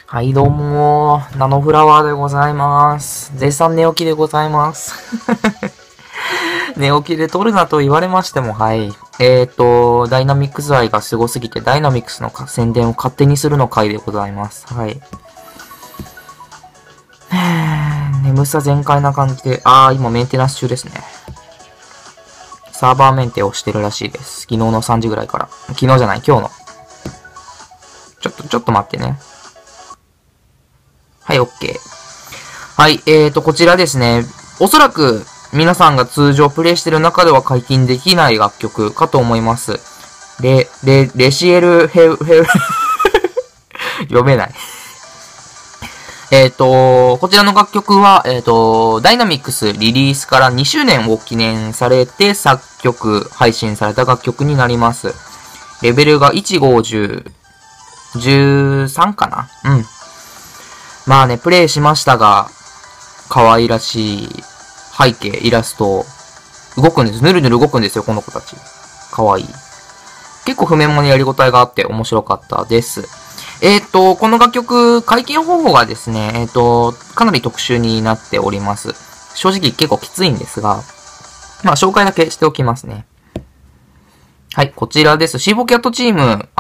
はい、どうもナノフラワーでございます。絶賛寝起きでございます。寝起きで撮るなと言われましても、はい。ダイナミックス愛がすごすぎて、ダイナミックスの宣伝を勝手にするの回でございます。はい。眠さ全開な感じで、今メンテナンス中ですね。サーバーメンテをしてるらしいです。昨日の3時ぐらいから。昨日じゃない、今日の。ちょっと待ってね。はい、OK。はい、こちらですね。おそらく、皆さんが通常プレイしてる中では解禁できない楽曲かと思います。レシエルヘウ、読めない。こちらの楽曲は、ダイナミックスリリースから2周年を記念されて作曲、配信された楽曲になります。レベルが1、5、10、13かな？うん。まあね、プレイしましたが、可愛らしい背景、イラスト、動くんです。ぬるぬる動くんですよ、この子たち。可愛い。結構譜面もね、やりごたえがあって面白かったです。この楽曲、解禁方法がですね、かなり特殊になっております。正直結構きついんですが、まあ、紹介だけしておきますね。はい、こちらです。シーボキャットチーム、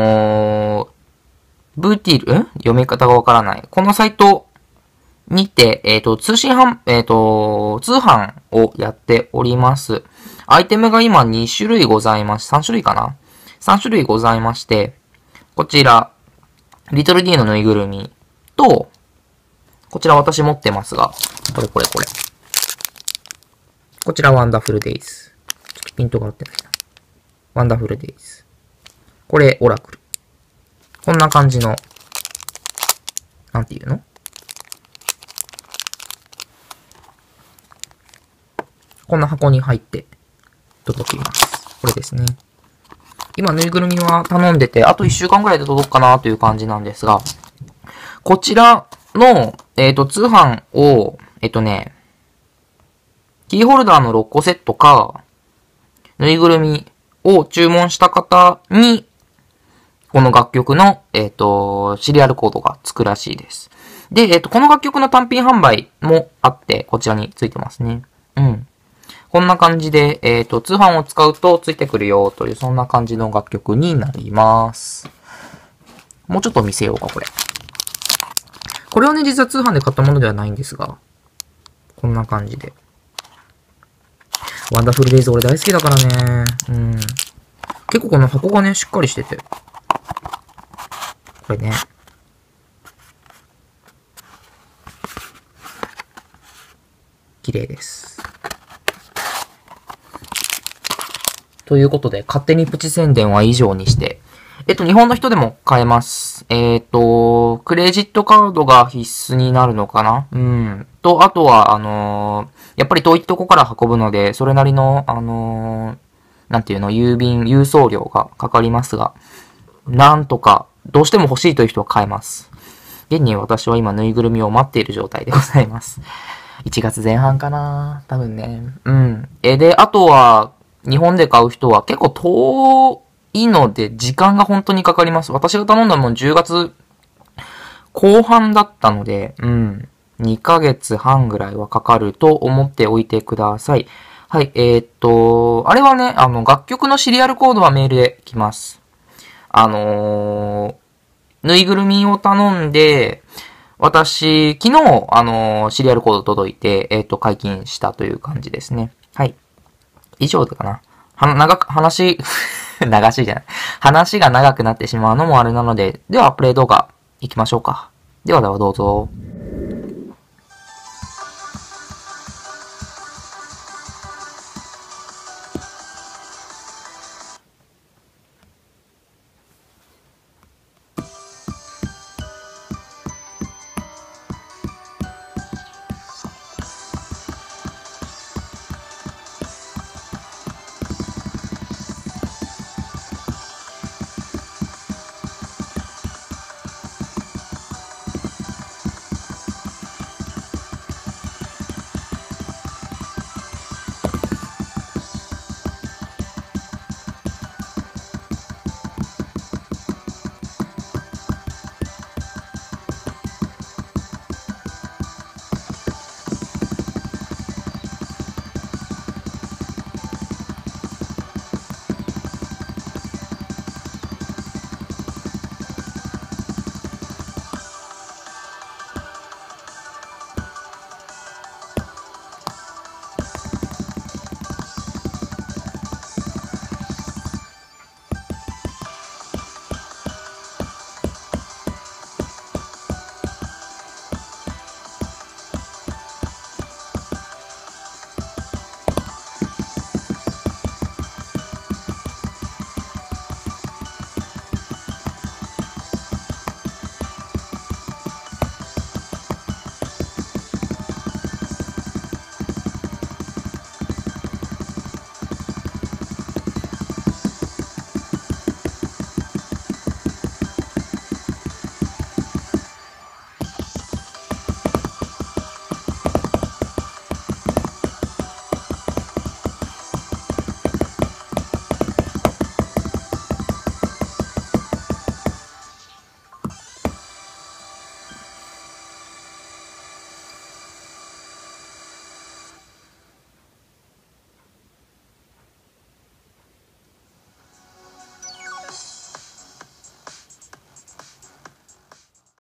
ブーティール、読み方がわからない。このサイトにて、通販をやっております。アイテムが今2種類ございます。3種類かな ?3 種類ございまして、こちら、リトル D のぬいぐるみと、こちら私持ってますが、これ。こちらワンダフルデイズ。ちょっとピントが合ってないな。ワンダフルデイズ。これ、オラクル。こんな感じの、なんていうの？こんな箱に入って届きます。これですね。今、ぬいぐるみは頼んでて、あと1週間ぐらいで届くかなという感じなんですが、こちらの、通販を、キーホルダーの6個セットか、ぬいぐるみを注文した方に、この楽曲の、シリアルコードがつくらしいです。で、この楽曲の単品販売もあって、こちらについてますね。うん。こんな感じで、通販を使うとついてくるよという、そんな感じの楽曲になります。もうちょっと見せようか、これ。これはね、実は通販で買ったものではないんですが、こんな感じで。ワンダフルデイズ俺大好きだからね。うん。結構この箱がね、しっかりしてて。これね。綺麗です。ということで、勝手にプチ宣伝は以上にして、日本の人でも買えます。クレジットカードが必須になるのかな？うん。と、あとは、やっぱり遠いとこから運ぶので、それなりの、なんていうの、郵送料がかかりますが、なんとか、どうしても欲しいという人は買えます。現に私は今ぬいぐるみを待っている状態でございます。1月前半かな？多分ね。うん。で、あとは、日本で買う人は結構遠いので時間が本当にかかります。私が頼んだもん10月後半だったので、うん。2ヶ月半ぐらいはかかると思っておいてください。はい、あれはね、楽曲のシリアルコードはメールで来ます。ぬいぐるみを頼んで、私、昨日、シリアルコード届いて、解禁したという感じですね。はい。以上でかな。話が長くなってしまうのもあれなので、では、プレイ動画行きましょうか。ではどうぞ。